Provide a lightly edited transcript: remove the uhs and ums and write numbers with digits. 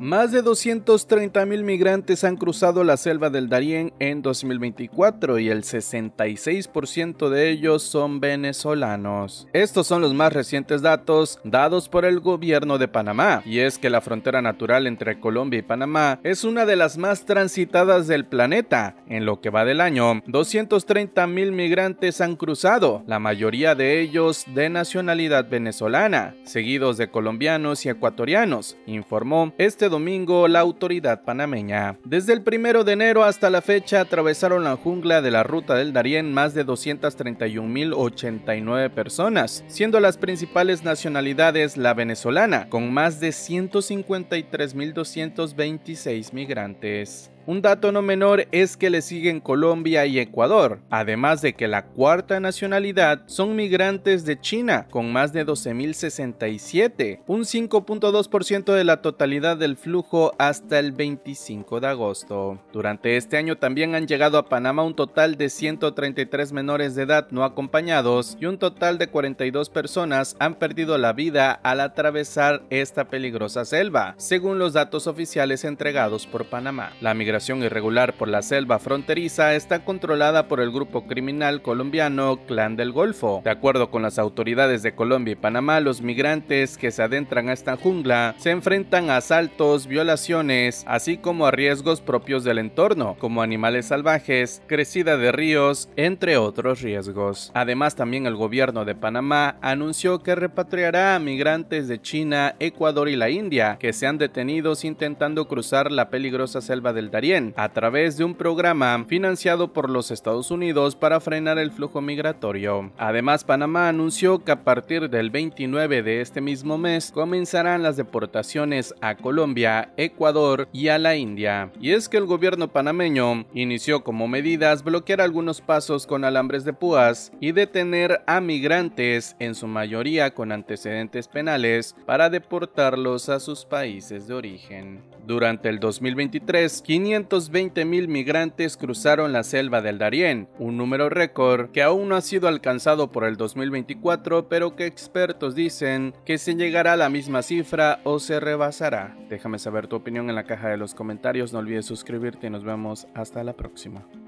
Más de 230.000 migrantes han cruzado la selva del Darién en 2024 y el 66% de ellos son venezolanos. Estos son los más recientes datos dados por el gobierno de Panamá, y es que la frontera natural entre Colombia y Panamá es una de las más transitadas del planeta. En lo que va del año, 230.000 migrantes han cruzado, la mayoría de ellos de nacionalidad venezolana, seguidos de colombianos y ecuatorianos, informó este domingo la autoridad panameña. Desde el 1 de enero hasta la fecha atravesaron la jungla de la ruta del Darién más de 231.089 personas, siendo las principales nacionalidades la venezolana, con más de 153.226 migrantes. Un dato no menor es que le siguen Colombia y Ecuador, además de que la cuarta nacionalidad son migrantes de China, con más de 12.067, un 5.2% de la totalidad del flujo hasta el 25 de agosto. Durante este año también han llegado a Panamá un total de 133 menores de edad no acompañados y un total de 42 personas han perdido la vida al atravesar esta peligrosa selva, según los datos oficiales entregados por Panamá. La migración irregular por la selva fronteriza está controlada por el grupo criminal colombiano Clan del Golfo. De acuerdo con las autoridades de Colombia y Panamá, los migrantes que se adentran a esta jungla se enfrentan a asaltos, violaciones, así como a riesgos propios del entorno, como animales salvajes, crecida de ríos, entre otros riesgos. Además, también el gobierno de Panamá anunció que repatriará a migrantes de China, Ecuador y la India que sean detenidos intentando cruzar la peligrosa selva del Darién a través de un programa financiado por los Estados Unidos para frenar el flujo migratorio. Además, Panamá anunció que a partir del 29 de este mismo mes comenzarán las deportaciones a Colombia, Ecuador y a la India. Y es que el gobierno panameño inició como medidas bloquear algunos pasos con alambres de púas y detener a migrantes, en su mayoría con antecedentes penales, para deportarlos a sus países de origen. Durante el 2023, 520.000 migrantes cruzaron la selva del Darién, un número récord que aún no ha sido alcanzado por el 2024, pero que expertos dicen que se llegará a la misma cifra o se rebasará. Déjame saber tu opinión en la caja de los comentarios, no olvides suscribirte y nos vemos hasta la próxima.